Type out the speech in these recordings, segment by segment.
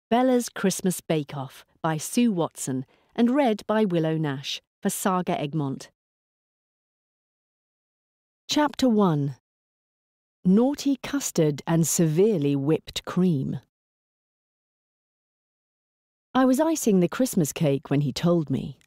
Bella's Christmas Bake-Off by Sue Watson and read by Willow Nash for Saga Egmont. Chapter 1. Naughty Custard and Severely Whipped Cream. I was icing the Christmas cake when he told me.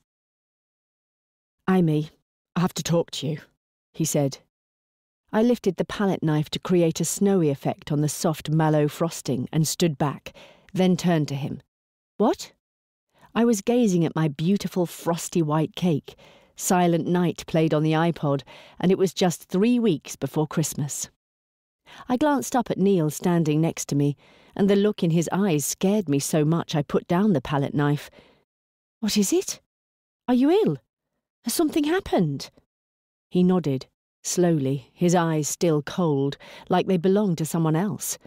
"Amy, I have to talk to you," he said. I lifted the palette knife to create a snowy effect on the soft mallow frosting and stood back, then turned to him. "What?" I was gazing at my beautiful frosty white cake. Silent Night played on the iPod, and it was just 3 weeks before Christmas. I glanced up at Neil standing next to me, and the look in his eyes scared me so much I put down the palette knife. "What is it? Are you ill? Has something happened?" He nodded, slowly, his eyes still cold, like they belonged to someone else.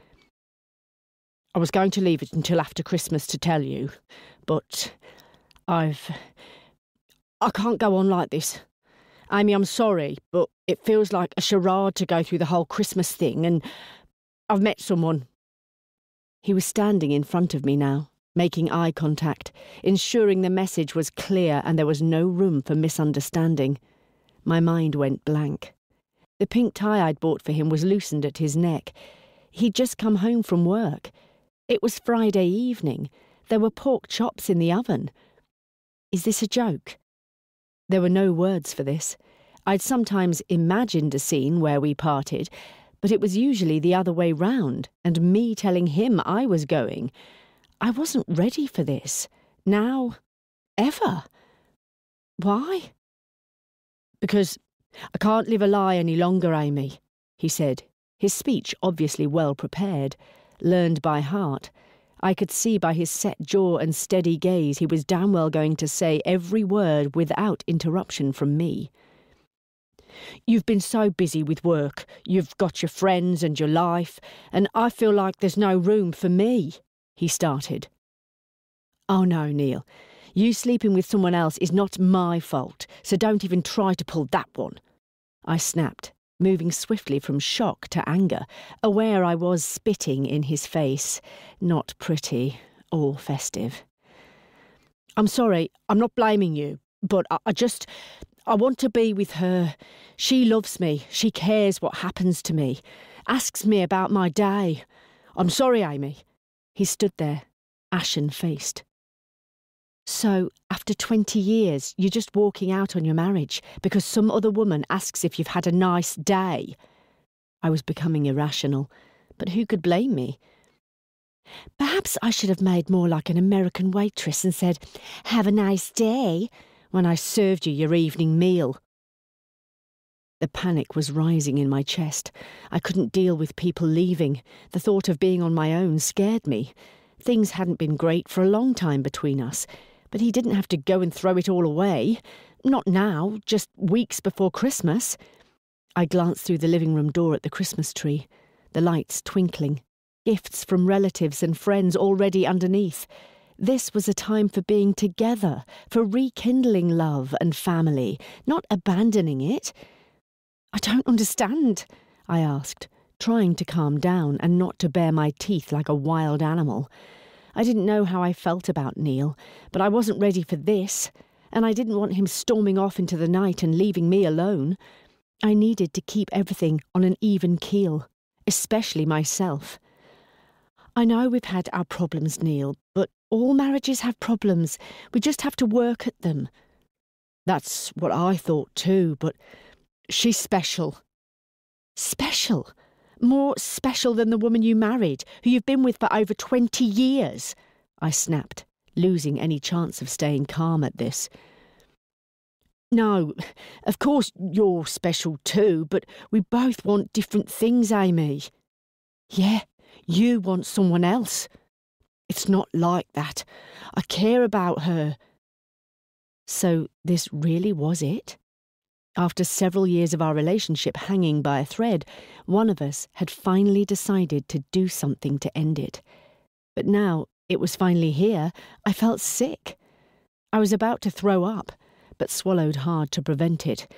"I was going to leave it until after Christmas to tell you, but I can't go on like this. Amy, I'm sorry, but it feels like a charade to go through the whole Christmas thing, and I've met someone." He was standing in front of me now, making eye contact, ensuring the message was clear and there was no room for misunderstanding. My mind went blank. The pink tie I'd bought for him was loosened at his neck. He'd just come home from work. It was Friday evening. There were pork chops in the oven. Is this a joke? There were no words for this. I'd sometimes imagined a scene where we parted, but it was usually the other way round, and me telling him I was going. I wasn't ready for this. Now, ever. Why? "Because I can't live a lie any longer, Amy," he said, his speech obviously well prepared, learned by heart. I could see by his set jaw and steady gaze he was damn well going to say every word without interruption from me. "You've been so busy with work, you've got your friends and your life, and I feel like there's no room for me," he started. "Oh no, Neil, you sleeping with someone else is not my fault, so don't even try to pull that one," I snapped, moving swiftly from shock to anger, aware I was spitting in his face, not pretty or festive. "I'm sorry, I'm not blaming you, but I want to be with her. She loves me, she cares what happens to me, asks me about my day. I'm sorry, Amy." He stood there, ashen-faced. "So, after 20 years, you're just walking out on your marriage because some other woman asks if you've had a nice day?" I was becoming irrational, but who could blame me? "Perhaps I should have made more like an American waitress and said, 'Have a nice day,' when I served you your evening meal." The panic was rising in my chest. I couldn't deal with people leaving. The thought of being on my own scared me. Things hadn't been great for a long time between us, but he didn't have to go and throw it all away. Not now, just weeks before Christmas. I glanced through the living room door at the Christmas tree, the lights twinkling, gifts from relatives and friends already underneath. This was a time for being together, for rekindling love and family, not abandoning it. "I don't understand," I asked, trying to calm down and not to bare my teeth like a wild animal. I didn't know how I felt about Neil, but I wasn't ready for this, and I didn't want him storming off into the night and leaving me alone. I needed to keep everything on an even keel, especially myself. "I know we've had our problems, Neil, but all marriages have problems. We just have to work at them." "That's what I thought too, but she's special." "Special? More special than the woman you married, who you've been with for over 20 years, I snapped, losing any chance of staying calm at this. "No, of course you're special too, but we both want different things, Amy." "Yeah, you want someone else." "It's not like that. I care about her." So this really was it? After several years of our relationship hanging by a thread, one of us had finally decided to do something to end it. But now it was finally here. I felt sick. I was about to throw up, but swallowed hard to prevent it.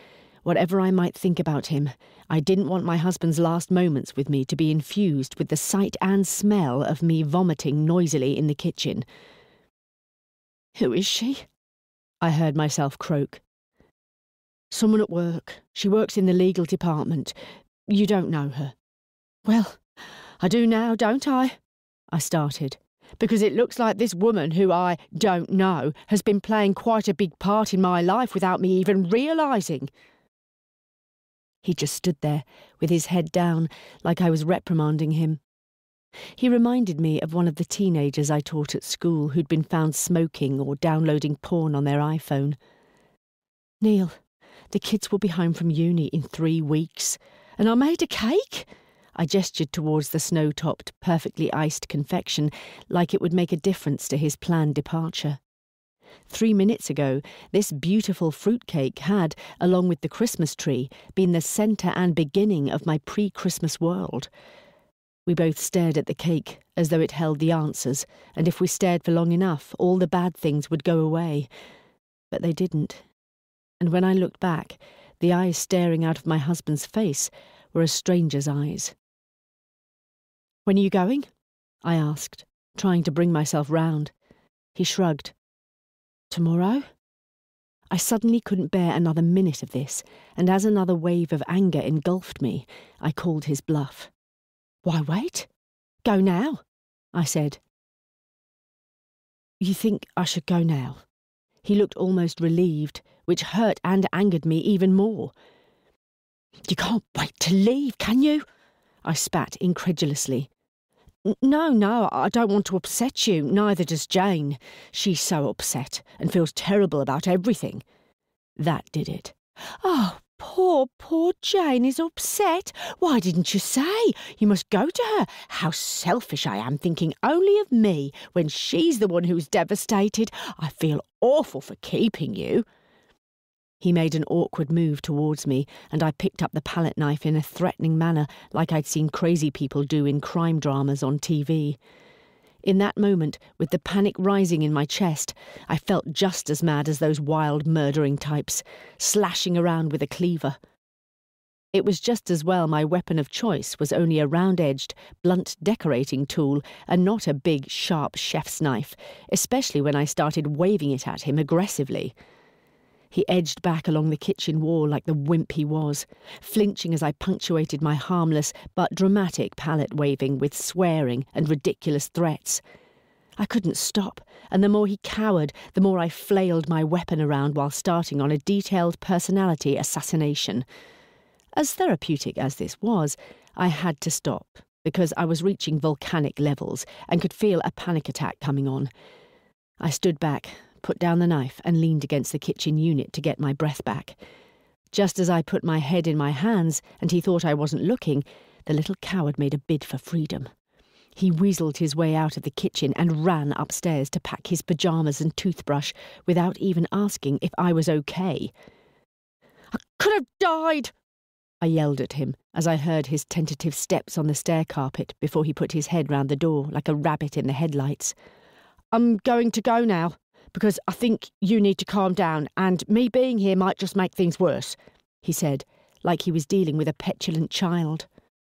Whatever I might think about him, I didn't want my husband's last moments with me to be infused with the sight and smell of me vomiting noisily in the kitchen. "Who is she?" I heard myself croak. "Someone at work. She works in the legal department. You don't know her." "Well, I do now, don't I?" I started, "because it looks like this woman who I don't know has been playing quite a big part in my life without me even realising." He just stood there, with his head down, like I was reprimanding him. He reminded me of one of the teenagers I taught at school who'd been found smoking or downloading porn on their iPhone. "Neil, the kids will be home from uni in 3 weeks, and I made a cake." I gestured towards the snow-topped, perfectly iced confection, like it would make a difference to his planned departure. 3 minutes ago, this beautiful fruitcake had, along with the Christmas tree, been the centre and beginning of my pre-Christmas world. We both stared at the cake, as though it held the answers, and if we stared for long enough, all the bad things would go away. But they didn't. And when I looked back, the eyes staring out of my husband's face were a stranger's eyes. "When are you going?" I asked, trying to bring myself round. He shrugged. "Tomorrow?" I suddenly couldn't bear another minute of this, and as another wave of anger engulfed me, I called his bluff. "Why wait? Go now," I said. "You think I should go now?" He looked almost relieved, which hurt and angered me even more. "You can't wait to leave, can you?" I spat incredulously. No, I don't want to upset you, neither does Jane. She's so upset and feels terrible about everything." That did it. "Oh, poor Jane is upset. Why didn't you say? You must go to her. How selfish I am, thinking only of me when she's the one who's devastated. I feel awful for keeping you." He made an awkward move towards me, and I picked up the palette knife in a threatening manner, like I'd seen crazy people do in crime dramas on TV. In that moment, with the panic rising in my chest, I felt just as mad as those wild murdering types, slashing around with a cleaver. It was just as well my weapon of choice was only a round-edged, blunt decorating tool and not a big, sharp chef's knife, especially when I started waving it at him aggressively. He edged back along the kitchen wall like the wimp he was, flinching as I punctuated my harmless but dramatic palette waving with swearing and ridiculous threats. I couldn't stop, and the more he cowered, the more I flailed my weapon around while starting on a detailed personality assassination. As therapeutic as this was, I had to stop, because I was reaching volcanic levels and could feel a panic attack coming on. I stood back, put down the knife and leaned against the kitchen unit to get my breath back. Just as I put my head in my hands and he thought I wasn't looking, the little coward made a bid for freedom. He weaseled his way out of the kitchen and ran upstairs to pack his pyjamas and toothbrush without even asking if I was okay. "I could have died," I yelled at him as I heard his tentative steps on the stair carpet before he put his head round the door like a rabbit in the headlights. "I'm going to go now, because I think you need to calm down, and me being here might just make things worse," he said, like he was dealing with a petulant child.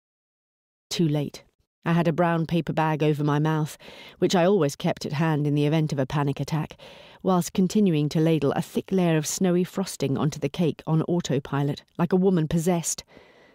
Too late. I had a brown paper bag over my mouth, which I always kept at hand in the event of a panic attack, whilst continuing to ladle a thick layer of snowy frosting onto the cake on autopilot, like a woman possessed.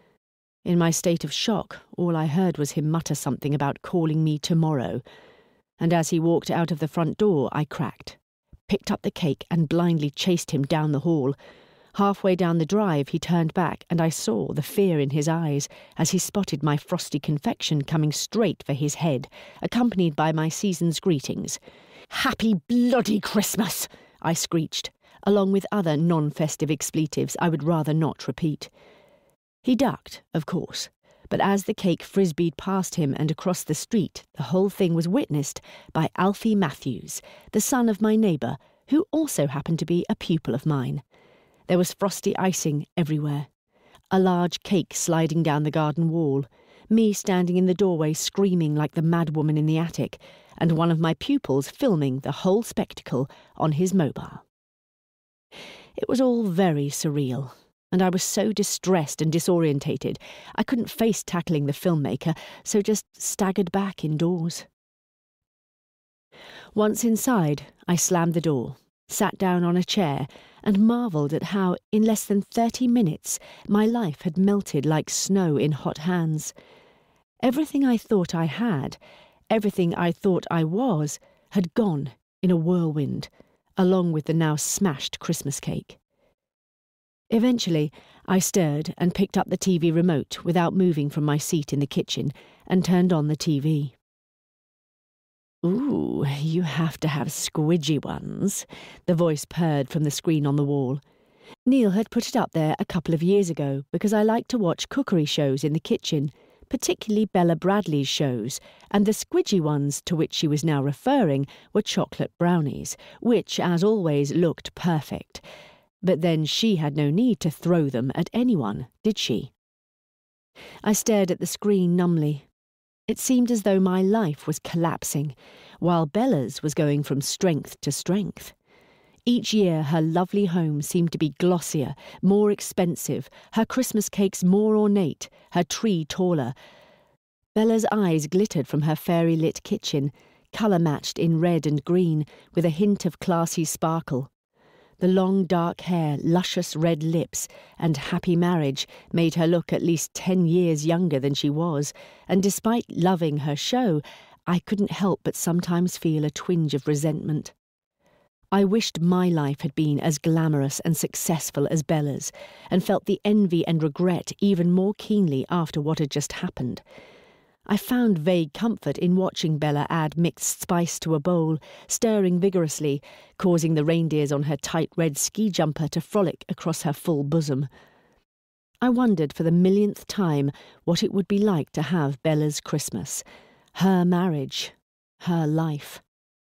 In my state of shock, all I heard was him mutter something about calling me tomorrow, and as he walked out of the front door, I cracked, picked up the cake and blindly chased him down the hall. Halfway down the drive, he turned back, and I saw the fear in his eyes as he spotted my frosty confection coming straight for his head, accompanied by my season's greetings. "Happy bloody Christmas!" I screeched, along with other non-festive expletives I would rather not repeat. He ducked, of course, but as the cake frisbeed past him and across the street, the whole thing was witnessed by Alfie Matthews, the son of my neighbour, who also happened to be a pupil of mine. There was frosty icing everywhere, a large cake sliding down the garden wall, me standing in the doorway screaming like the madwoman in the attic, and one of my pupils filming the whole spectacle on his mobile. It was all very surreal, and I was so distressed and disorientated I couldn't face tackling the filmmaker, so just staggered back indoors. Once inside, I slammed the door, sat down on a chair, and marvelled at how, in less than 30 minutes, my life had melted like snow in hot hands. Everything I thought I had, everything I thought I was, had gone in a whirlwind, along with the now smashed Christmas cake. Eventually, I stirred and picked up the TV remote without moving from my seat in the kitchen and turned on the TV. "Ooh, you have to have squidgy ones," the voice purred from the screen on the wall. Neil had put it up there a couple of years ago because I liked to watch cookery shows in the kitchen, particularly Bella Bradley's shows, and the squidgy ones to which she was now referring were chocolate brownies, which, as always, looked perfect. But then she had no need to throw them at anyone, did she? I stared at the screen numbly. It seemed as though my life was collapsing, while Bella's was going from strength to strength. Each year her lovely home seemed to be glossier, more expensive, her Christmas cakes more ornate, her tree taller. Bella's eyes glittered from her fairy-lit kitchen, colour-matched in red and green, with a hint of classy sparkle. The long dark hair, luscious red lips, and happy marriage made her look at least 10 years younger than she was, and despite loving her show, I couldn't help but sometimes feel a twinge of resentment. I wished my life had been as glamorous and successful as Bella's, and felt the envy and regret even more keenly after what had just happened. I found vague comfort in watching Bella add mixed spice to a bowl, stirring vigorously, causing the reindeers on her tight red ski jumper to frolic across her full bosom. I wondered for the millionth time what it would be like to have Bella's Christmas, her marriage, her life.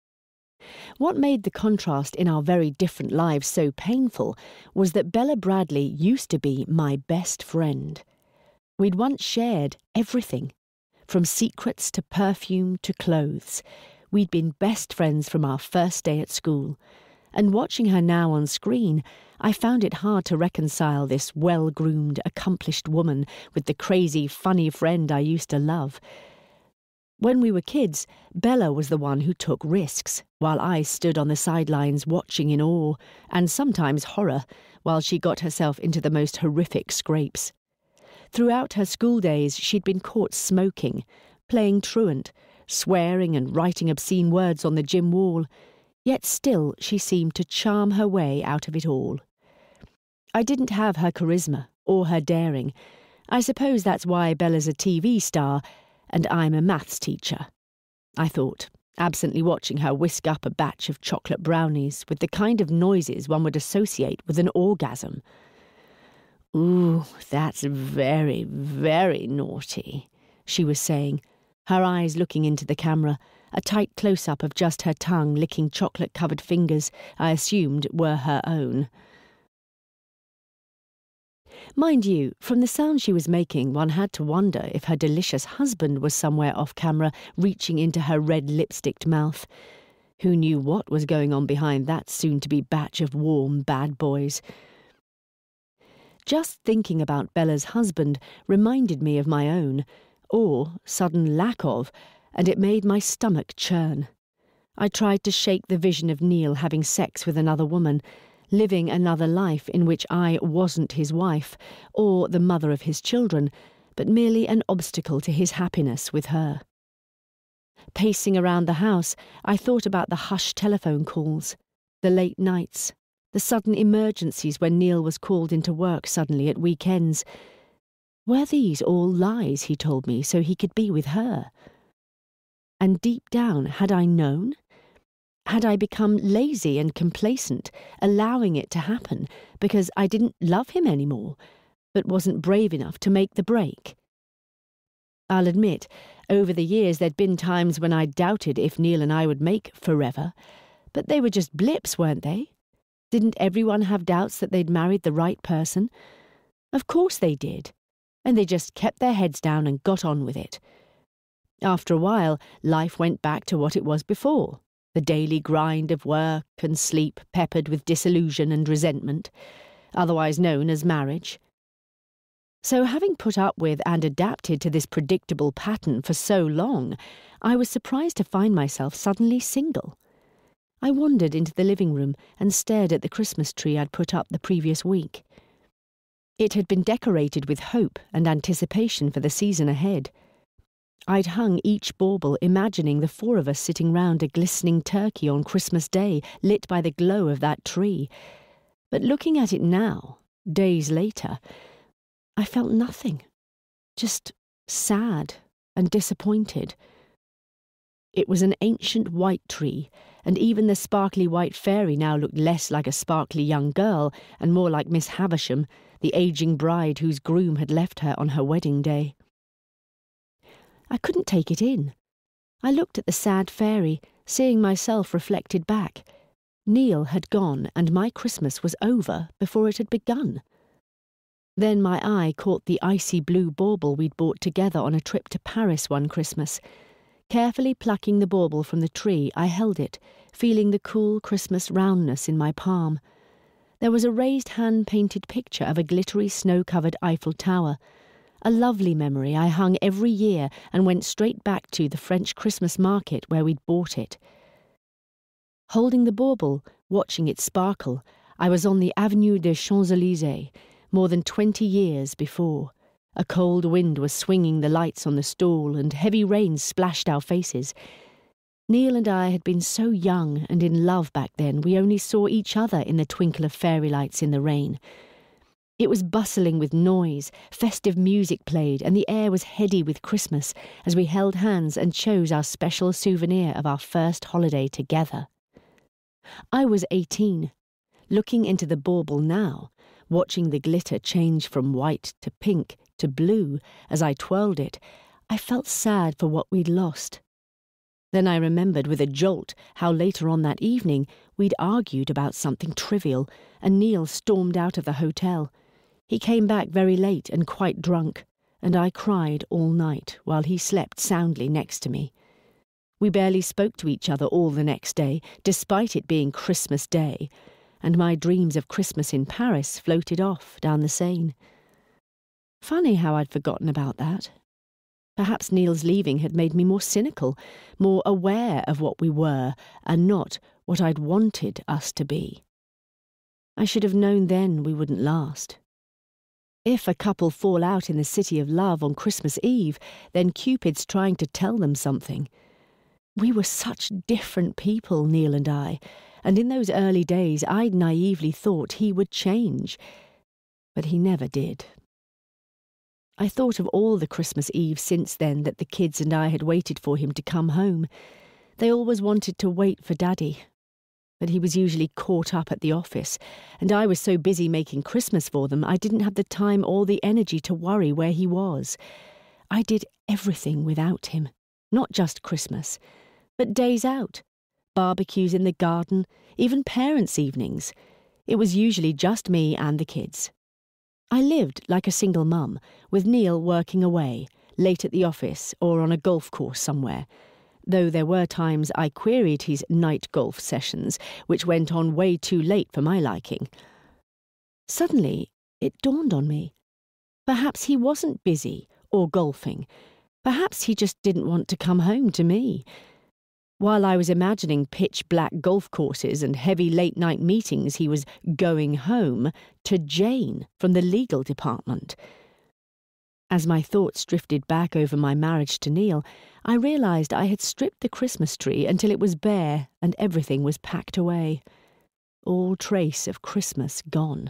What made the contrast in our very different lives so painful was that Bella Bradley used to be my best friend. We'd once shared everything. From secrets to perfume to clothes. We'd been best friends from our first day at school, and watching her now on screen, I found it hard to reconcile this well-groomed, accomplished woman with the crazy, funny friend I used to love. When we were kids, Bella was the one who took risks, while I stood on the sidelines watching in awe, and sometimes horror, while she got herself into the most horrific scrapes. Throughout her school days, she'd been caught smoking, playing truant, swearing and writing obscene words on the gym wall, yet still she seemed to charm her way out of it all. I didn't have her charisma or her daring. I suppose that's why Bella's a TV star and I'm a maths teacher, I thought, absently watching her whisk up a batch of chocolate brownies with the kind of noises one would associate with an orgasm. "Ooh, that's very, very naughty," she was saying, her eyes looking into the camera, a tight close-up of just her tongue licking chocolate-covered fingers I assumed were her own. Mind you, from the sound she was making, one had to wonder if her delicious husband was somewhere off-camera reaching into her red lipsticked mouth. Who knew what was going on behind that soon-to-be batch of warm bad boys? Just thinking about Bella's husband reminded me of my own, or sudden lack of, and it made my stomach churn. I tried to shake the vision of Neil having sex with another woman, living another life in which I wasn't his wife, or the mother of his children, but merely an obstacle to his happiness with her. Pacing around the house, I thought about the hushed telephone calls, the late nights, the sudden emergencies when Neil was called into work suddenly at weekends. Were these all lies he told me so he could be with her? And deep down, had I known? Had I become lazy and complacent, allowing it to happen because I didn't love him anymore, but wasn't brave enough to make the break? I'll admit, over the years there'd been times when I doubted if Neil and I would make forever, but they were just blips, weren't they? Didn't everyone have doubts that they'd married the right person? Of course they did, and they just kept their heads down and got on with it. After a while, life went back to what it was before, the daily grind of work and sleep peppered with disillusion and resentment. otherwise known as marriage. So having put up with and adapted to this predictable pattern for so long, I was surprised to find myself suddenly single. I wandered into the living room and stared at the Christmas tree I'd put up the previous week. It had been decorated with hope and anticipation for the season ahead. I'd hung each bauble imagining the four of us sitting round a glistening turkey on Christmas Day, lit by the glow of that tree. But looking at it now, days later, I felt nothing, just sad and disappointed. It was an ancient white tree, and even the sparkly white fairy now looked less like a sparkly young girl and more like Miss Havisham, the ageing bride whose groom had left her on her wedding day. I couldn't take it in. I looked at the sad fairy, seeing myself reflected back. Neil had gone, and my Christmas was over before it had begun. Then my eye caught the icy blue bauble we'd bought together on a trip to Paris one Christmas. Carefully plucking the bauble from the tree, I held it, feeling the cool Christmas roundness in my palm. There was a raised hand-painted picture of a glittery snow-covered Eiffel Tower, a lovely memory I hung every year and went straight back to the French Christmas market where we'd bought it. Holding the bauble, watching it sparkle, I was on the Avenue des Champs-Élysées, more than 20 years before. A cold wind was swinging the lights on the stall, and heavy rain splashed our faces. Neil and I had been so young and in love back then we only saw each other in the twinkle of fairy lights in the rain. It was bustling with noise, festive music played, and the air was heady with Christmas as we held hands and chose our special souvenir of our first holiday together. I was 18. Looking into the bauble now, watching the glitter change from white to pink to blue as I twirled it, I felt sad for what we'd lost. Then I remembered with a jolt how later on that evening we'd argued about something trivial, and Neil stormed out of the hotel. He came back very late and quite drunk, and I cried all night while he slept soundly next to me. We barely spoke to each other all the next day, despite it being Christmas Day, and my dreams of Christmas in Paris floated off down the Seine. Funny how I'd forgotten about that. Perhaps Neil's leaving had made me more cynical, more aware of what we were and not what I'd wanted us to be. I should have known then we wouldn't last. If a couple fall out in the city of love on Christmas Eve, then Cupid's trying to tell them something. We were such different people, Neil and I, and in those early days I'd naively thought he would change. But he never did. I thought of all the Christmas Eve since then that the kids and I had waited for him to come home. They always wanted to wait for Daddy, but he was usually caught up at the office, and I was so busy making Christmas for them I didn't have the time or the energy to worry where he was. I did everything without him, not just Christmas, but days out, barbecues in the garden, even parents' evenings. It was usually just me and the kids. I lived like a single mum, with Neil working away, late at the office or on a golf course somewhere, though there were times I queried his night golf sessions, which went on way too late for my liking. Suddenly, it dawned on me. Perhaps he wasn't busy or golfing. Perhaps he just didn't want to come home to me. While I was imagining pitch-black golf courses and heavy late-night meetings, he was going home to Jane from the legal department. As my thoughts drifted back over my marriage to Neil, I realised I had stripped the Christmas tree until it was bare and everything was packed away. All trace of Christmas gone.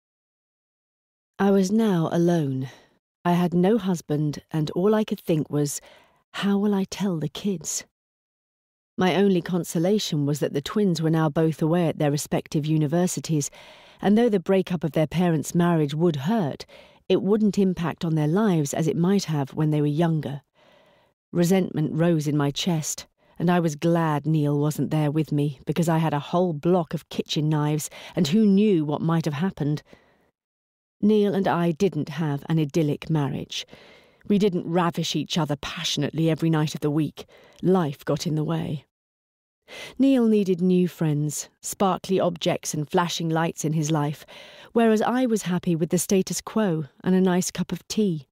I was now alone. I had no husband, and all I could think was, how will I tell the kids? My only consolation was that the twins were now both away at their respective universities, and though the breakup of their parents' marriage would hurt, it wouldn't impact on their lives as it might have when they were younger. Resentment rose in my chest, and I was glad Neil wasn't there with me, because I had a whole block of kitchen knives, and who knew what might have happened. Neil and I didn't have an idyllic marriage. We didn't ravish each other passionately every night of the week. Life got in the way. Neil needed new friends, sparkly objects and flashing lights in his life, whereas I was happy with the status quo and a nice cup of tea.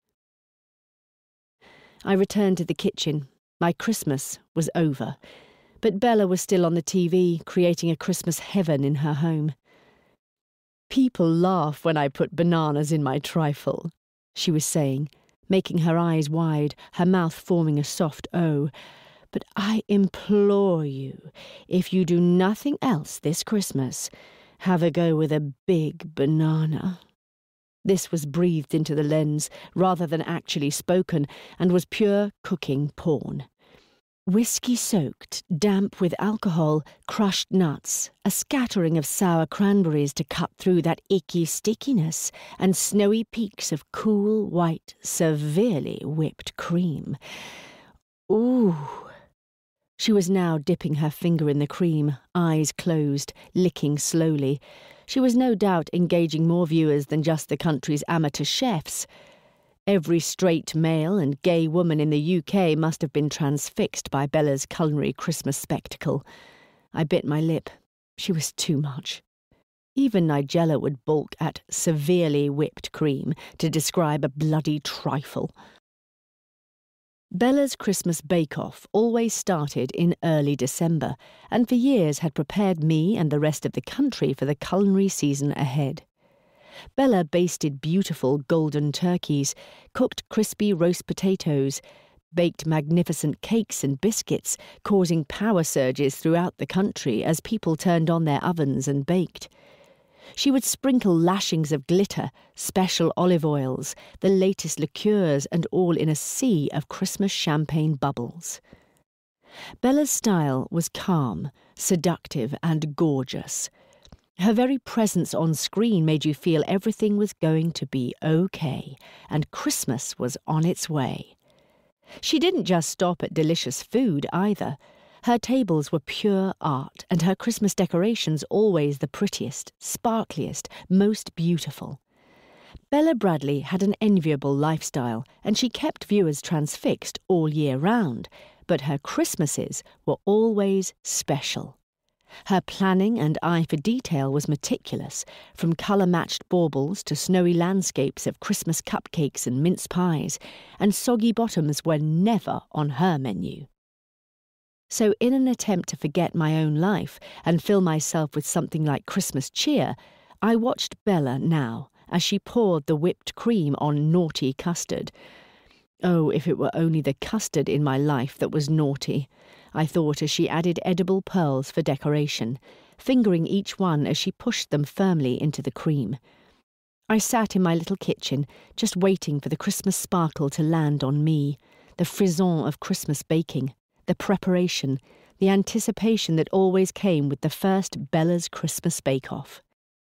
I returned to the kitchen. My Christmas was over, but Bella was still on the TV, creating a Christmas heaven in her home. "People laugh when I put bananas in my trifle," she was saying, making her eyes wide, her mouth forming a soft O. "But I implore you, if you do nothing else this Christmas, have a go with a big banana." This was breathed into the lens rather than actually spoken, and was pure cooking porn. Whiskey-soaked, damp with alcohol, crushed nuts, a scattering of sour cranberries to cut through that icky stickiness, and snowy peaks of cool, white, severely whipped cream. Ooh! She was now dipping her finger in the cream, eyes closed, licking slowly. She was no doubt engaging more viewers than just the country's amateur chefs. Every straight male and gay woman in the UK must have been transfixed by Bella's culinary Christmas spectacle. I bit my lip. She was too much. Even Nigella would balk at severely whipped cream to describe a bloody trifle. Bella's Christmas bake-off always started in early December, and for years had prepared me and the rest of the country for the culinary season ahead. Bella basted beautiful golden turkeys, cooked crispy roast potatoes, baked magnificent cakes and biscuits, causing power surges throughout the country as people turned on their ovens and baked. She would sprinkle lashings of glitter, special olive oils, the latest liqueurs, and all in a sea of Christmas champagne bubbles. Bella's style was calm, seductive, and gorgeous. Her very presence on screen made you feel everything was going to be okay, and Christmas was on its way. She didn't just stop at delicious food either. Her tables were pure art, and her Christmas decorations always the prettiest, sparkliest, most beautiful. Bella Bradley had an enviable lifestyle, and she kept viewers transfixed all year round, but her Christmases were always special. Her planning and eye for detail was meticulous, from colour-matched baubles to snowy landscapes of Christmas cupcakes and mince pies, and soggy bottoms were never on her menu. So in an attempt to forget my own life and fill myself with something like Christmas cheer, I watched Bella now as she poured the whipped cream on naughty custard. Oh, if it were only the custard in my life that was naughty, I thought as she added edible pearls for decoration, fingering each one as she pushed them firmly into the cream. I sat in my little kitchen, just waiting for the Christmas sparkle to land on me, the frisson of Christmas baking, the preparation, the anticipation that always came with the first Bella's Christmas bake-off.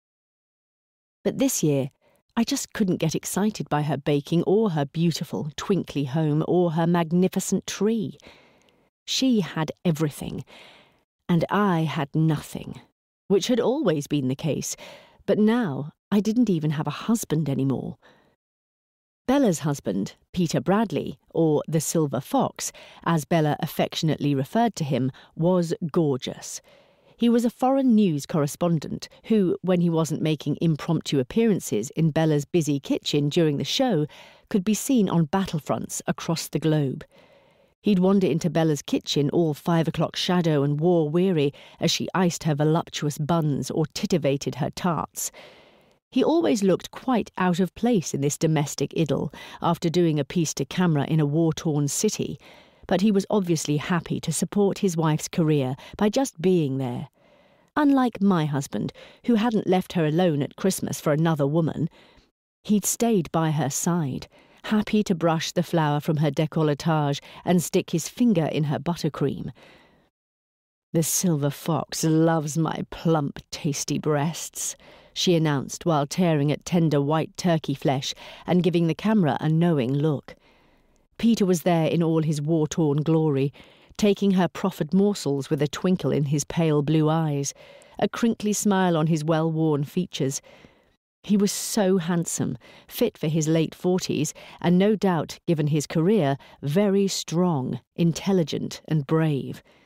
But this year, I just couldn't get excited by her baking or her beautiful, twinkly home or her magnificent tree. She had everything, and I had nothing, which had always been the case, but now I didn't even have a husband anymore. Bella's husband, Peter Bradley, or the Silver Fox, as Bella affectionately referred to him, was gorgeous. He was a foreign news correspondent who, when he wasn't making impromptu appearances in Bella's busy kitchen during the show, could be seen on battlefronts across the globe. He'd wander into Bella's kitchen all 5 o'clock shadow and war-weary as she iced her voluptuous buns or titivated her tarts. He always looked quite out of place in this domestic idyll after doing a piece to camera in a war-torn city, but he was obviously happy to support his wife's career by just being there. Unlike my husband, who hadn't left her alone at Christmas for another woman, he'd stayed by her side, happy to brush the flour from her décolletage and stick his finger in her buttercream. "The Silver Fox loves my plump, tasty breasts," she announced while tearing at tender white turkey flesh and giving the camera a knowing look. Peter was there in all his war-torn glory, taking her proffered morsels with a twinkle in his pale blue eyes, a crinkly smile on his well-worn features. He was so handsome, fit for his late 40s, and no doubt, given his career, very strong, intelligent and brave.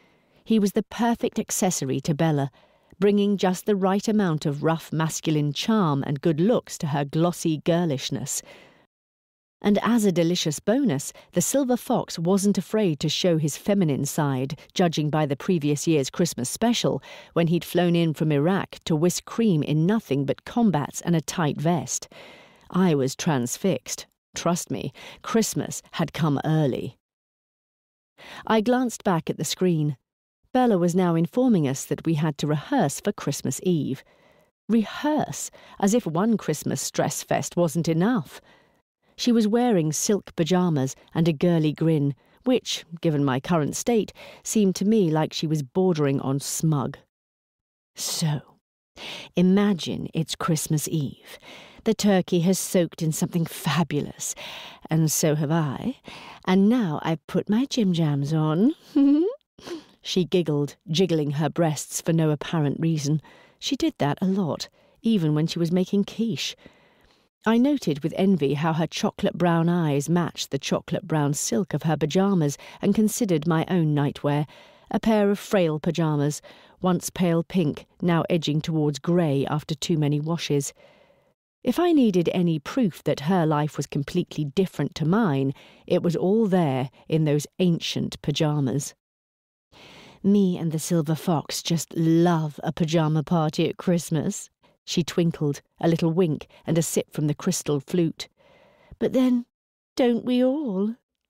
He was the perfect accessory to Bella, bringing just the right amount of rough masculine charm and good looks to her glossy girlishness. And as a delicious bonus, the silver fox wasn't afraid to show his feminine side, judging by the previous year's Christmas special, when he'd flown in from Iraq to whisk cream in nothing but combats and a tight vest. I was transfixed. Trust me, Christmas had come early. I glanced back at the screen. Bella was now informing us that we had to rehearse for Christmas Eve. Rehearse, as if one Christmas stress fest wasn't enough. She was wearing silk pyjamas and a girly grin, which, given my current state, seemed to me like she was bordering on smug. So, imagine it's Christmas Eve. The turkey has soaked in something fabulous, and so have I, and now I've put my jim-jams on. She giggled, jiggling her breasts for no apparent reason. She did that a lot, even when she was making quiche. I noted with envy how her chocolate-brown eyes matched the chocolate-brown silk of her pyjamas and considered my own nightwear, a pair of frail pyjamas, once pale pink, now edging towards grey after too many washes. If I needed any proof that her life was completely different to mine, it was all there in those ancient pyjamas. Me and the silver fox just love a pyjama party at Christmas. She twinkled, a little wink and a sip from the crystal flute. But then, don't we all?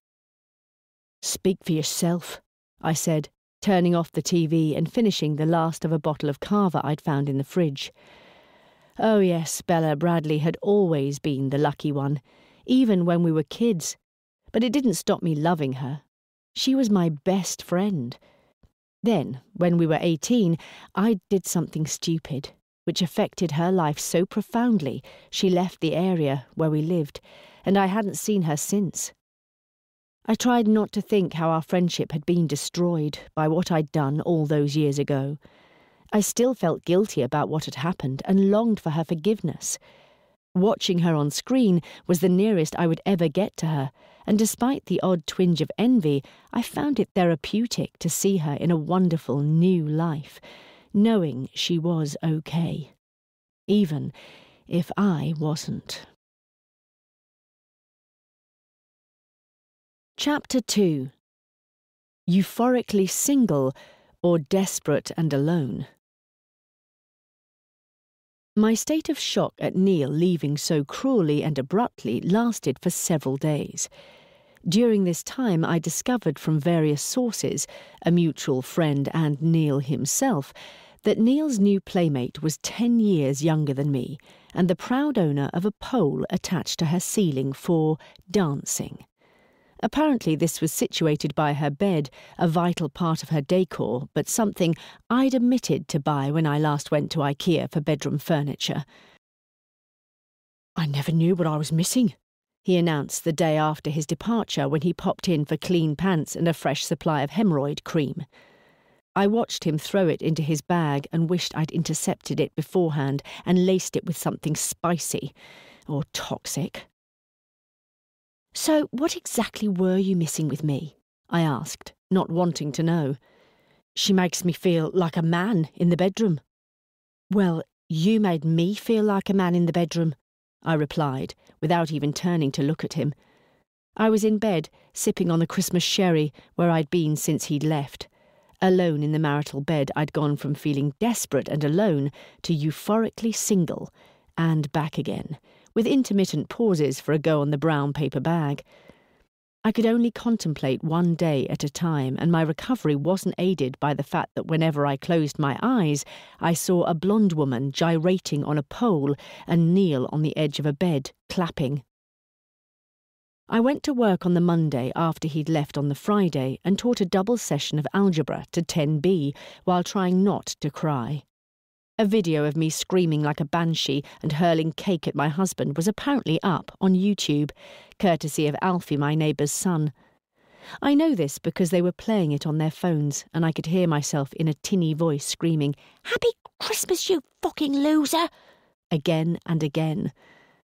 Speak for yourself, I said, turning off the TV and finishing the last of a bottle of cava I'd found in the fridge. Oh yes, Bella Bradley had always been the lucky one, even when we were kids. But it didn't stop me loving her. She was my best friend. Then, when we were 18, I did something stupid, which affected her life so profoundly she left the area where we lived, and I hadn't seen her since. I tried not to think how our friendship had been destroyed by what I'd done all those years ago. I still felt guilty about what had happened and longed for her forgiveness. Watching her on screen was the nearest I would ever get to her, and despite the odd twinge of envy, I found it therapeutic to see her in a wonderful new life, knowing she was okay, even if I wasn't. Chapter 2. Euphorically Single or Desperate and Alone. My state of shock at Neil leaving so cruelly and abruptly lasted for several days. During this time I discovered from various sources, a mutual friend and Neil himself, that Neil's new playmate was 10 years younger than me and the proud owner of a pole attached to her ceiling for dancing. Apparently this was situated by her bed, a vital part of her decor, but something I'd omitted to buy when I last went to IKEA for bedroom furniture. I never knew what I was missing, he announced the day after his departure when he popped in for clean pants and a fresh supply of hemorrhoid cream. I watched him throw it into his bag and wished I'd intercepted it beforehand and laced it with something spicy or toxic. So what exactly were you missing with me? I asked, not wanting to know. She makes me feel like a man in the bedroom. Well, you made me feel like a man in the bedroom, I replied, without even turning to look at him. I was in bed, sipping on the Christmas sherry where I'd been since he'd left. Alone in the marital bed, I'd gone from feeling desperate and alone to euphorically single, and back again, with intermittent pauses for a go on the brown paper bag. I could only contemplate one day at a time, and my recovery wasn't aided by the fact that whenever I closed my eyes, I saw a blonde woman gyrating on a pole and Neil on the edge of a bed, clapping. I went to work on the Monday after he'd left on the Friday and taught a double session of algebra to 10B while trying not to cry. A video of me screaming like a banshee and hurling cake at my husband was apparently up on YouTube, courtesy of Alfie, my neighbour's son. I know this because they were playing it on their phones and I could hear myself in a tinny voice screaming, "Happy Christmas, you fucking loser!" again and again.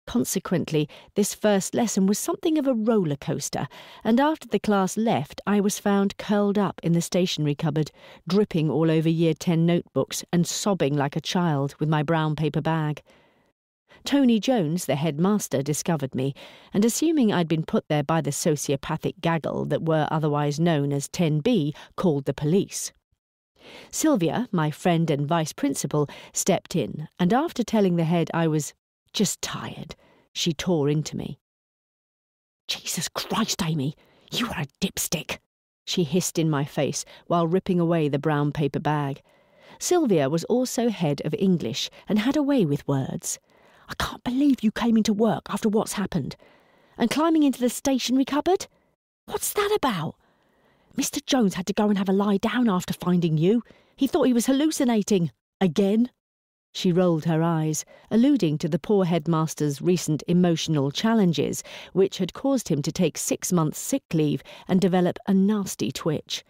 Consequently, this first lesson was something of a roller coaster, and after the class left, I was found curled up in the stationery cupboard, dripping all over Year 10 notebooks and sobbing like a child with my brown paper bag. Tony Jones, the headmaster, discovered me, and assuming I'd been put there by the sociopathic gaggle that were otherwise known as 10B, called the police. Sylvia, my friend and vice principal, stepped in, and after telling the head I was just tired, she tore into me. "Jesus Christ, Amy, you are a dipstick," she hissed in my face while ripping away the brown paper bag. Sylvia was also head of English and had a way with words. "I can't believe you came into work after what's happened. And climbing into the stationery cupboard? What's that about? Mr. Jones had to go and have a lie down after finding you. He thought he was hallucinating. Again?" She rolled her eyes, alluding to the poor headmaster's recent emotional challenges, which had caused him to take 6 months sick leave and develop a nasty twitch.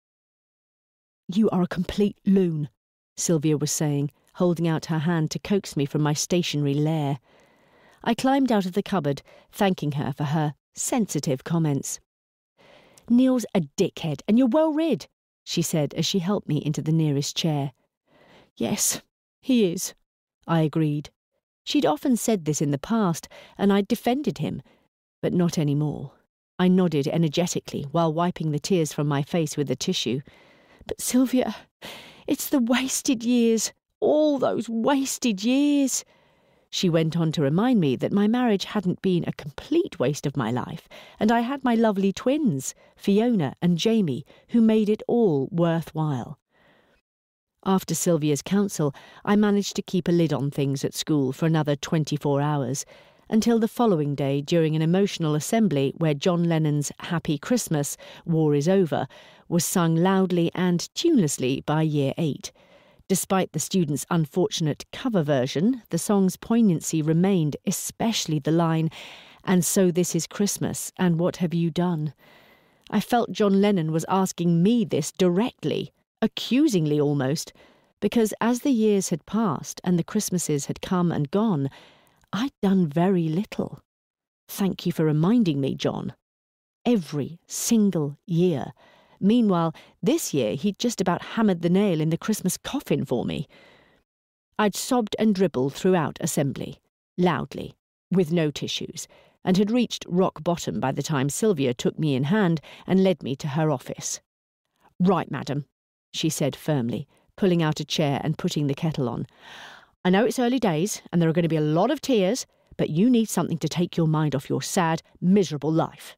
"You are a complete loon," Sylvia was saying, holding out her hand to coax me from my stationery lair. I climbed out of the cupboard, thanking her for her sensitive comments. "Neil's a dickhead, and you're well rid," she said as she helped me into the nearest chair. "Yes, he is," I agreed. She'd often said this in the past, and I'd defended him, but not any more. I nodded energetically while wiping the tears from my face with a tissue. "But Sylvia, it's the wasted years, all those wasted years." She went on to remind me that my marriage hadn't been a complete waste of my life, and I had my lovely twins, Fiona and Jamie, who made it all worthwhile. After Sylvia's counsel, I managed to keep a lid on things at school for another 24 hours, until the following day during an emotional assembly where John Lennon's Happy Christmas, War is Over, was sung loudly and tunelessly by Year 8. Despite the students' unfortunate cover version, the song's poignancy remained, especially the line, "And so this is Christmas, and what have you done?" I felt John Lennon was asking me this directly, accusingly almost, because as the years had passed and the Christmases had come and gone, I'd done very little. Thank you for reminding me, John. Every single year. Meanwhile, this year he'd just about hammered the nail in the Christmas coffin for me. I'd sobbed and dribbled throughout assembly, loudly, with no tissues, and had reached rock bottom by the time Sylvia took me in hand and led me to her office. "Right, madam," she said firmly, pulling out a chair and putting the kettle on. "I know it's early days and there are going to be a lot of tears, but you need something to take your mind off your sad, miserable life."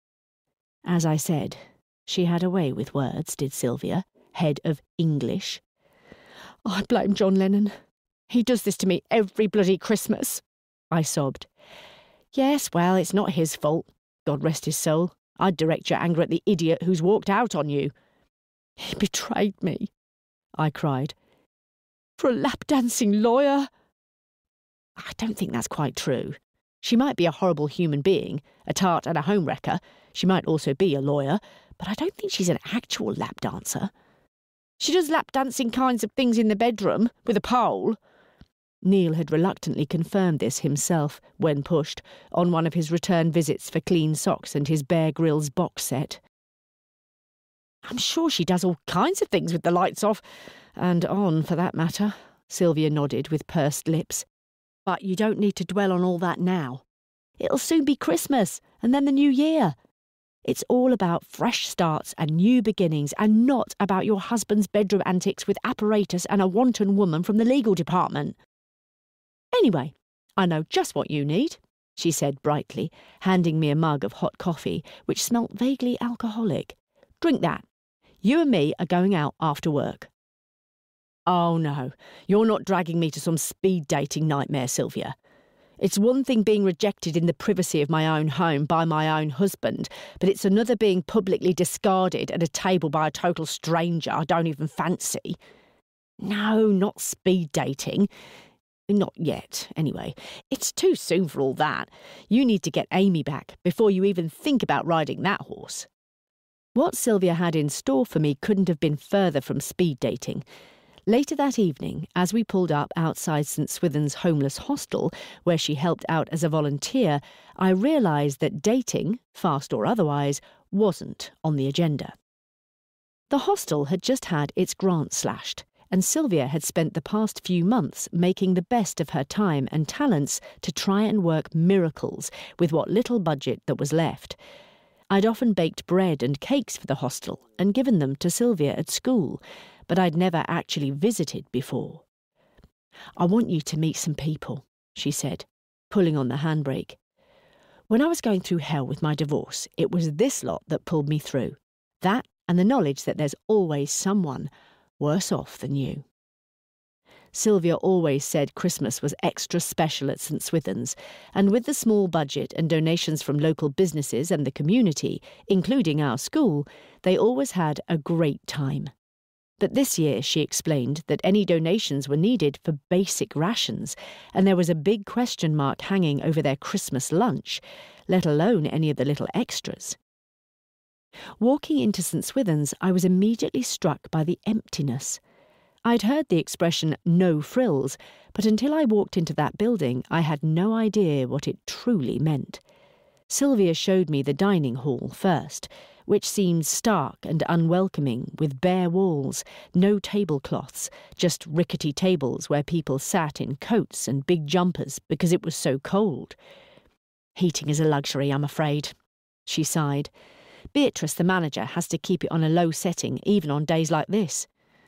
As I said, she had a way with words, did Sylvia, head of English. "I blame John Lennon. He does this to me every bloody Christmas," I sobbed. "Yes, well, it's not his fault. God rest his soul. I'd direct your anger at the idiot who's walked out on you." "He betrayed me," I cried. "For a lap-dancing lawyer." "I don't think that's quite true. She might be a horrible human being, a tart and a homewrecker. She might also be a lawyer, but I don't think she's an actual lap dancer. She does lap-dancing kinds of things in the bedroom, with a pole." Neil had reluctantly confirmed this himself, when pushed, on one of his return visits for clean socks and his Bear Grylls box set. "I'm sure she does all kinds of things with the lights off, and on, for that matter," Sylvia nodded with pursed lips. "But you don't need to dwell on all that now. It'll soon be Christmas, and then the new year. It's all about fresh starts and new beginnings, and not about your husband's bedroom antics with apparatus and a wanton woman from the legal department. Anyway, I know just what you need," she said brightly, handing me a mug of hot coffee, which smelt vaguely alcoholic. "Drink that. You and me are going out after work." "Oh no, you're not dragging me to some speed dating nightmare, Sylvia. It's one thing being rejected in the privacy of my own home by my own husband, but it's another being publicly discarded at a table by a total stranger I don't even fancy. No, not speed dating. Not yet, anyway. It's too soon for all that. You need to get Amy back before you even think about riding that horse." What Sylvia had in store for me couldn't have been further from speed dating. Later that evening, as we pulled up outside St Swithin's homeless hostel, where she helped out as a volunteer, I realised that dating, fast or otherwise, wasn't on the agenda. The hostel had just had its grant slashed, and Sylvia had spent the past few months making the best of her time and talents to try and work miracles with what little budget that was left. I'd often baked bread and cakes for the hostel and given them to Sylvia at school, but I'd never actually visited before. "I want you to meet some people," she said, pulling on the handbrake. "When I was going through hell with my divorce, it was this lot that pulled me through. That and the knowledge that there's always someone worse off than you." Sylvia always said Christmas was extra special at St Swithin's, and with the small budget and donations from local businesses and the community, including our school, they always had a great time. But this year she explained that any donations were needed for basic rations, and there was a big question mark hanging over their Christmas lunch, let alone any of the little extras. Walking into St Swithin's, I was immediately struck by the emptiness. I'd heard the expression "no frills," but until I walked into that building, I had no idea what it truly meant. Sylvia showed me the dining hall first, which seemed stark and unwelcoming, with bare walls, no tablecloths, just rickety tables where people sat in coats and big jumpers because it was so cold. "Heating is a luxury, I'm afraid," she sighed. "Beatrice, the manager, has to keep it on a low setting even on days like this."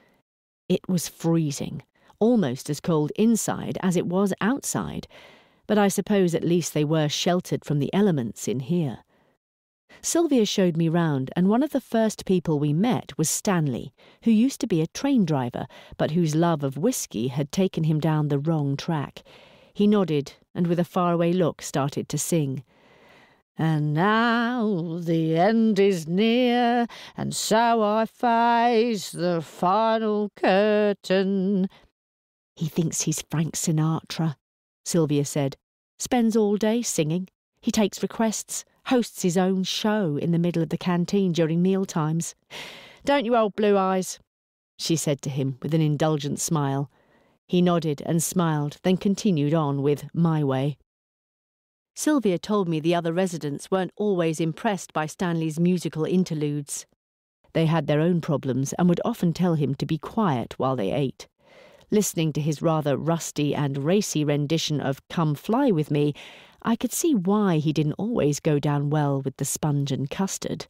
It was freezing, almost as cold inside as it was outside, but I suppose at least they were sheltered from the elements in here. Sylvia showed me round, and one of the first people we met was Stanley, who used to be a train driver, but whose love of whiskey had taken him down the wrong track. He nodded, and with a faraway look started to sing. "And now the end is near, and so I face the final curtain." "He thinks he's Frank Sinatra," Sylvia said. "Spends all day singing. He takes requests, hosts his own show in the middle of the canteen during mealtimes. Don't you, old Blue Eyes?" she said to him with an indulgent smile. He nodded and smiled, then continued on with "My Way." Sylvia told me the other residents weren't always impressed by Stanley's musical interludes. They had their own problems and would often tell him to be quiet while they ate. Listening to his rather rusty and racy rendition of "Come Fly With Me," I could see why he didn't always go down well with the sponge and custard.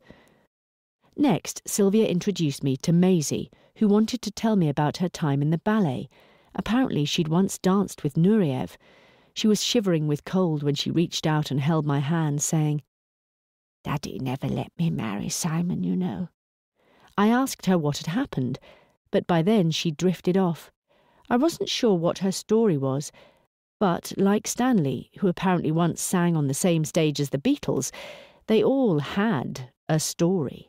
Next, Sylvia introduced me to Maisie, who wanted to tell me about her time in the ballet. Apparently she'd once danced with Nureyev. She was shivering with cold when she reached out and held my hand, saying, "Daddy never let me marry Simon, you know." I asked her what had happened, but by then she'd drifted off. I wasn't sure what her story was, but, like Stanley, who apparently once sang on the same stage as the Beatles, they all had a story.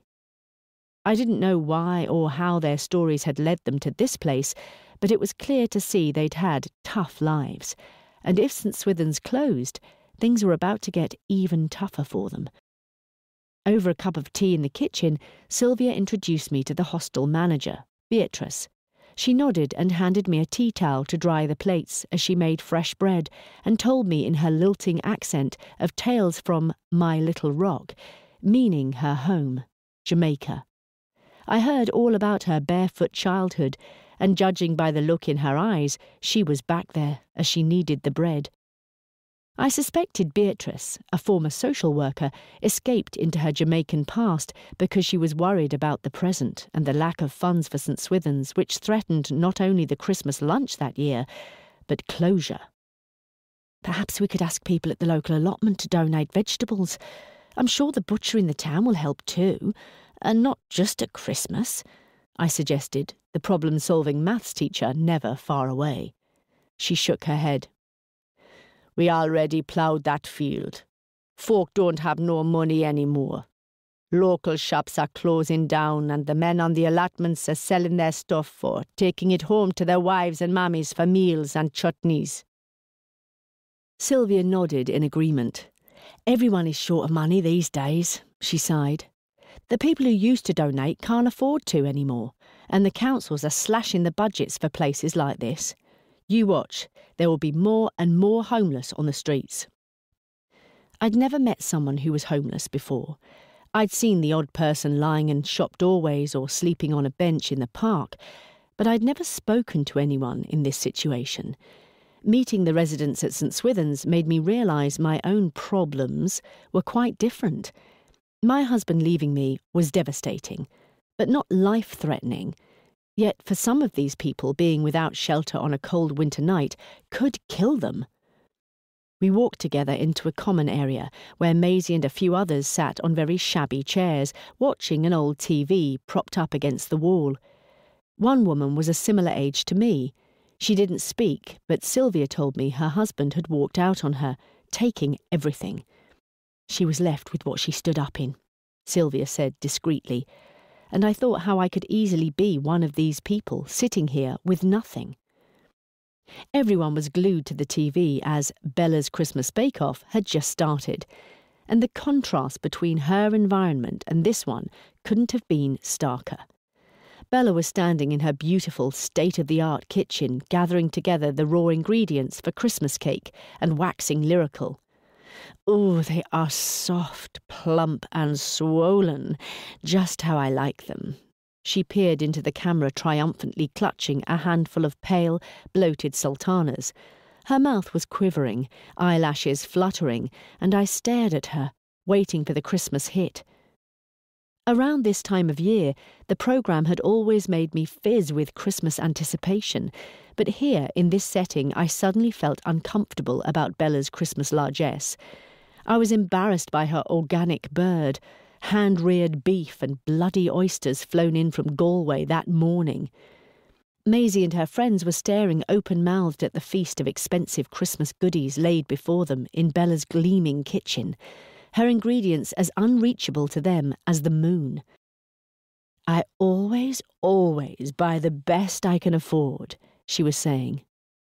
I didn't know why or how their stories had led them to this place, but it was clear to see they'd had tough lives, and if St Swithin's closed, things were about to get even tougher for them. Over a cup of tea in the kitchen, Sylvia introduced me to the hostel manager, Beatrice. She nodded and handed me a tea towel to dry the plates as she made fresh bread, and told me in her lilting accent of tales from My Little Rock, meaning her home, Jamaica. I heard all about her barefoot childhood, and judging by the look in her eyes, she was back there as she needed the bread. I suspected Beatrice, a former social worker, escaped into her Jamaican past because she was worried about the present and the lack of funds for St Swithin's, which threatened not only the Christmas lunch that year, but closure. "Perhaps we could ask people at the local allotment to donate vegetables. I'm sure the butcher in the town will help too, and not just at Christmas," I suggested, the problem-solving maths teacher never far away. She shook her head. "We already ploughed that field. Folk don't have no money anymore. Local shops are closing down, and the men on the allotments are selling their stuff or taking it home to their wives and mammies for meals and chutneys." Sylvia nodded in agreement. "Everyone is short of money these days," she sighed. The people who used to donate can't afford to anymore, and the councils are slashing the budgets for places like this. You watch, there will be more and more homeless on the streets. I'd never met someone who was homeless before. I'd seen the odd person lying in shop doorways or sleeping on a bench in the park, but I'd never spoken to anyone in this situation. Meeting the residents at St Swithin's made me realise my own problems were quite different. My husband leaving me was devastating, but not life-threatening. Yet for some of these people, being without shelter on a cold winter night could kill them. We walked together into a common area where Maisie and a few others sat on very shabby chairs, watching an old TV propped up against the wall. One woman was a similar age to me. She didn't speak, but Sylvia told me her husband had walked out on her, taking everything. She was left with what she stood up in, Sylvia said discreetly, and I thought how I could easily be one of these people sitting here with nothing. Everyone was glued to the TV as Bella's Christmas Bake-Off had just started, and the contrast between her environment and this one couldn't have been starker. Bella was standing in her beautiful, state-of-the-art kitchen, gathering together the raw ingredients for Christmas cake and waxing lyrical. "Oh, they are soft, plump and swollen, just how I like them." She peered into the camera triumphantly, clutching a handful of pale, bloated sultanas. Her mouth was quivering, eyelashes fluttering, and I stared at her, waiting for the Christmas hit. Around this time of year, the programme had always made me fizz with Christmas anticipation, but here, in this setting, I suddenly felt uncomfortable about Bella's Christmas largesse. I was embarrassed by her organic bird, hand-reared beef and bloody oysters flown in from Galway that morning. Maisie and her friends were staring open-mouthed at the feast of expensive Christmas goodies laid before them in Bella's gleaming kitchen, her ingredients as unreachable to them as the moon. "I always buy the best I can afford," she was saying.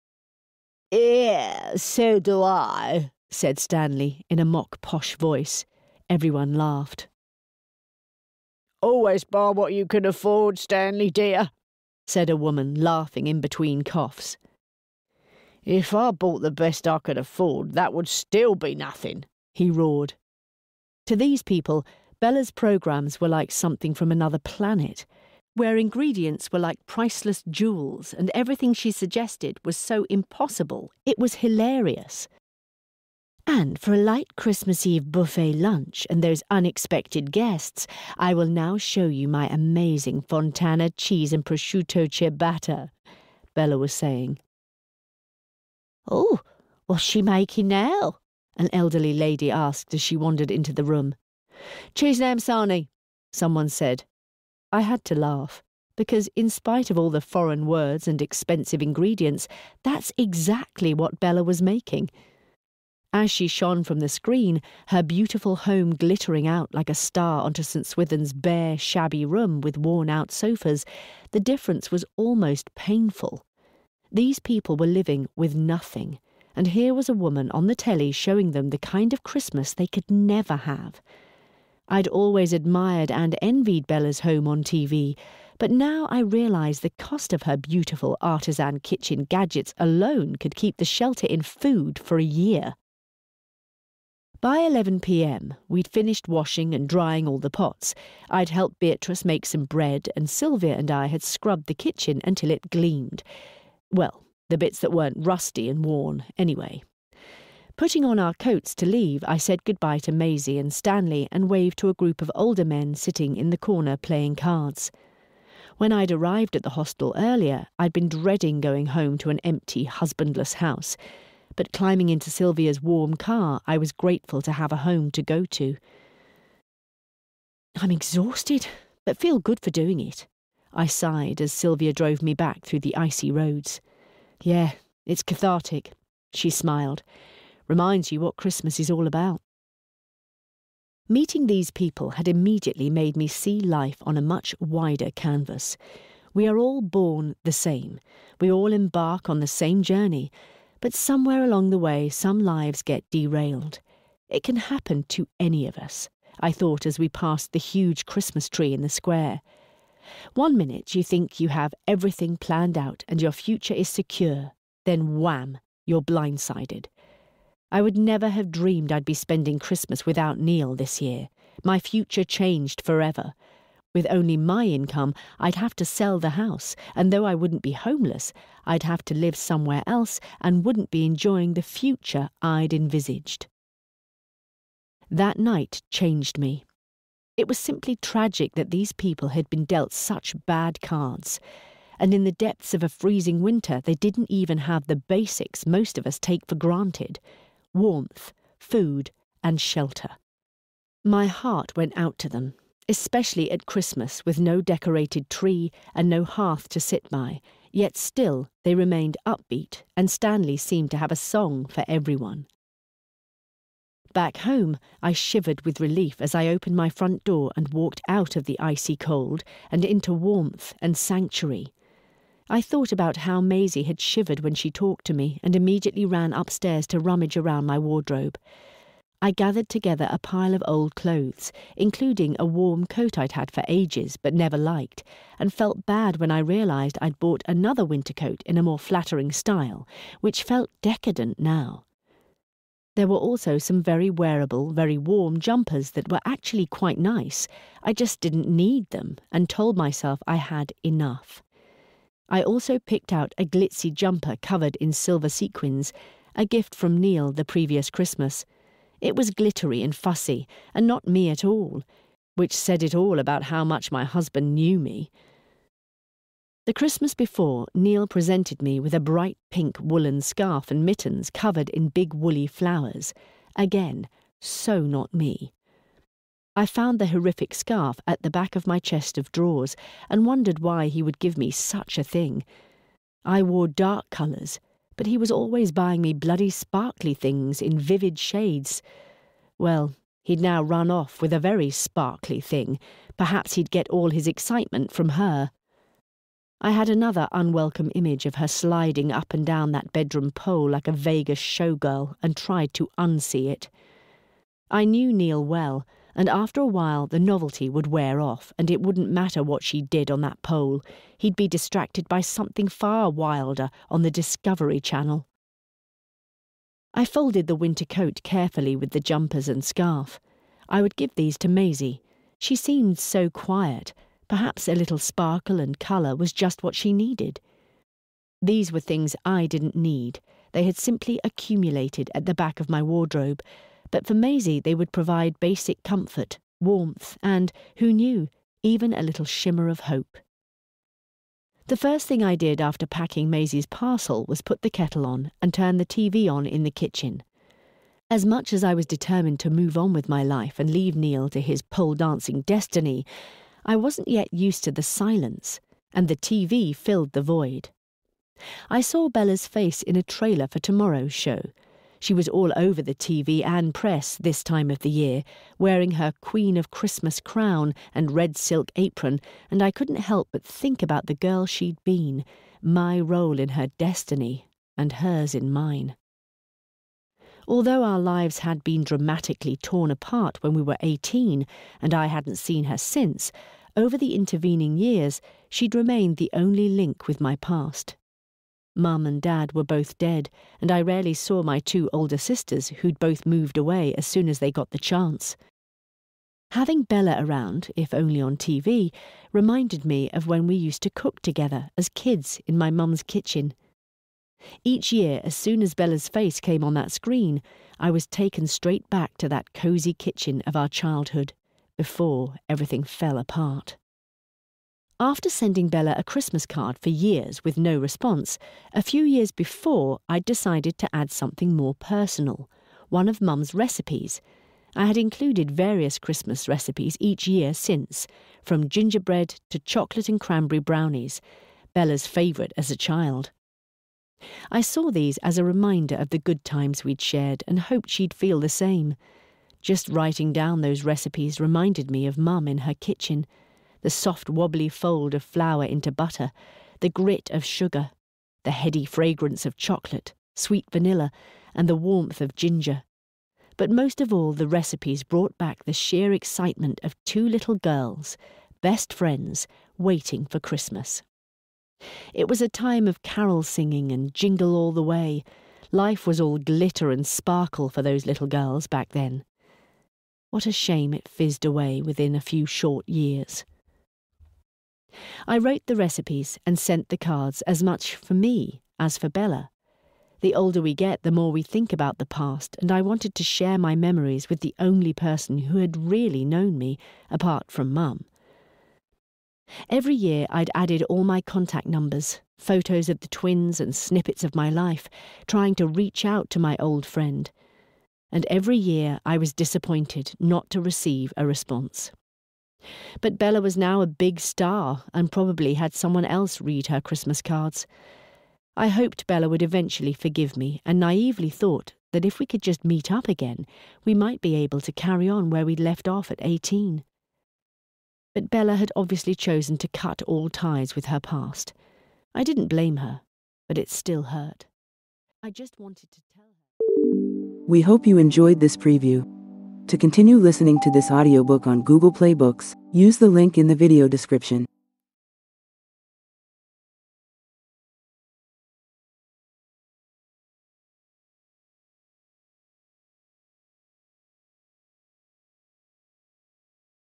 "Yeah, so do I," said Stanley in a mock posh voice. Everyone laughed. "Always buy what you can afford, Stanley dear," said a woman, laughing in between coughs. "If I bought the best I could afford, that would still be nothing," he roared. To these people, Bella's programmes were like something from another planet, where ingredients were like priceless jewels and everything she suggested was so impossible it was hilarious. "And for a light Christmas Eve buffet lunch and those unexpected guests, I will now show you my amazing Fontana cheese and prosciutto ciabatta," Bella was saying. "Oh, what's she making now?" an elderly lady asked as she wandered into the room. "Cheese and ham sarnie," someone said. I had to laugh, because in spite of all the foreign words and expensive ingredients, that's exactly what Bella was making. As she shone from the screen, her beautiful home glittering out like a star onto St Swithin's bare, shabby room with worn-out sofas, the difference was almost painful. These people were living with nothing, and here was a woman on the telly showing them the kind of Christmas they could never have. I'd always admired and envied Bella's home on TV, but now I realised the cost of her beautiful artisan kitchen gadgets alone could keep the shelter in food for a year. By 11 p.m, we'd finished washing and drying all the pots. I'd helped Beatrice make some bread, and Sylvia and I had scrubbed the kitchen until it gleamed. Well, the bits that weren't rusty and worn, anyway. Putting on our coats to leave, I said goodbye to Maisie and Stanley and waved to a group of older men sitting in the corner playing cards. When I'd arrived at the hostel earlier, I'd been dreading going home to an empty, husbandless house. But climbing into Sylvia's warm car, I was grateful to have a home to go to. "I'm exhausted, but feel good for doing it," I sighed as Sylvia drove me back through the icy roads. "Yeah, it's cathartic," she smiled. "Reminds you what Christmas is all about." Meeting these people had immediately made me see life on a much wider canvas. We are all born the same. We all embark on the same journey. But somewhere along the way, some lives get derailed. It can happen to any of us. I thought as we passed the huge Christmas tree in the square. One minute you think you have everything planned out and your future is secure, then wham, you're blindsided. I would never have dreamed I'd be spending Christmas without Neil this year. My future changed forever. With only my income, I'd have to sell the house, and though I wouldn't be homeless, I'd have to live somewhere else and wouldn't be enjoying the future I'd envisaged. That night changed me. It was simply tragic that these people had been dealt such bad cards, and in the depths of a freezing winter they didn't even have the basics most of us take for granted: warmth, food, and shelter. My heart went out to them, especially at Christmas with no decorated tree and no hearth to sit by, yet still they remained upbeat and Stanley seemed to have a song for everyone. Back home, I shivered with relief as I opened my front door and walked out of the icy cold and into warmth and sanctuary. I thought about how Maisie had shivered when she talked to me and immediately ran upstairs to rummage around my wardrobe. I gathered together a pile of old clothes, including a warm coat I'd had for ages but never liked, and felt bad when I realised I'd bought another winter coat in a more flattering style, which felt decadent now. There were also some very wearable, very warm jumpers that were actually quite nice. I just didn't need them and told myself I had enough. I also picked out a glitzy jumper covered in silver sequins, a gift from Neil the previous Christmas. It was glittery and fussy, and not me at all, which said it all about how much my husband knew me. The Christmas before, Neil presented me with a bright pink woolen scarf and mittens covered in big woolly flowers. Again, so not me. I found the horrific scarf at the back of my chest of drawers and wondered why he would give me such a thing. I wore dark colours, but he was always buying me bloody sparkly things in vivid shades. Well, he'd now run off with a very sparkly thing. Perhaps he'd get all his excitement from her. I had another unwelcome image of her sliding up and down that bedroom pole like a Vegas showgirl and tried to unsee it. I knew Neil well, and after a while the novelty would wear off and it wouldn't matter what she did on that pole. He'd be distracted by something far wilder on the Discovery Channel. I folded the winter coat carefully with the jumpers and scarf. I would give these to Maisie. She seemed so quiet. Perhaps a little sparkle and colour was just what she needed. These were things I didn't need. They had simply accumulated at the back of my wardrobe, but for Maisie they would provide basic comfort, warmth, and, who knew, even a little shimmer of hope. The first thing I did after packing Maisie's parcel was put the kettle on and turn the TV on in the kitchen. As much as I was determined to move on with my life and leave Neil to his pole-dancing destiny, I wasn't yet used to the silence, and the TV filled the void. I saw Bella's face in a trailer for tomorrow's show. She was all over the TV and press this time of the year, wearing her Queen of Christmas crown and red silk apron, and I couldn't help but think about the girl she'd been, my role in her destiny, and hers in mine. Although our lives had been dramatically torn apart when we were 18, and I hadn't seen her since, over the intervening years she'd remained the only link with my past. Mum and Dad were both dead, and I rarely saw my two older sisters who'd both moved away as soon as they got the chance. Having Bella around, if only on TV, reminded me of when we used to cook together as kids in my mum's kitchen. Each year, as soon as Bella's face came on that screen, I was taken straight back to that cosy kitchen of our childhood, before everything fell apart. After sending Bella a Christmas card for years with no response, a few years before I'd decided to add something more personal, one of Mum's recipes. I had included various Christmas recipes each year since, from gingerbread to chocolate and cranberry brownies, Bella's favourite as a child. I saw these as a reminder of the good times we'd shared and hoped she'd feel the same. Just writing down those recipes reminded me of Mum in her kitchen, the soft wobbly fold of flour into butter, the grit of sugar, the heady fragrance of chocolate, sweet vanilla, and the warmth of ginger. But most of all, the recipes brought back the sheer excitement of two little girls, best friends, waiting for Christmas. It was a time of carol singing and jingle all the way. Life was all glitter and sparkle for those little girls back then. What a shame it fizzed away within a few short years. I wrote the recipes and sent the cards as much for me as for Bella. The older we get, the more we think about the past, and I wanted to share my memories with the only person who had really known me, apart from Mum. Every year I'd added all my contact numbers, photos of the twins and snippets of my life, trying to reach out to my old friend. And every year I was disappointed not to receive a response. But Bella was now a big star and probably had someone else read her Christmas cards. I hoped Bella would eventually forgive me and naively thought that if we could just meet up again, we might be able to carry on where we'd left off at 18. But Bella had obviously chosen to cut all ties with her past. I didn't blame her, but it still hurt. I just wanted to tell her. We hope you enjoyed this preview. To continue listening to this audiobook on Google Play Books, use the link in the video description.